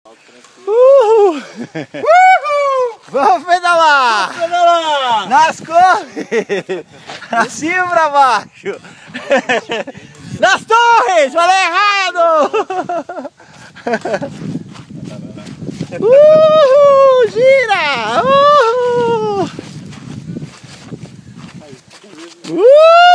Uhul! Uhul! Vamos pedalar! Vamos pedalar! Nas corres! Pra cima e pra baixo! Nas torres! Falei errado! Uhul! Gira! Uhul! Uhul!